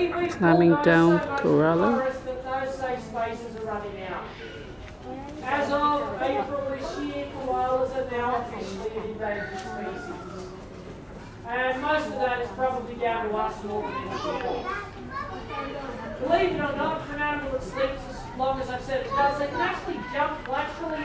climbing down koala. Those safe spaces are running out. As of April this year, koalas are now officially an endangered species. And most of that is probably down to us more than anything else. Believe it or not, for an animal that sleeps as long as I've said it does, they can actually jump laterally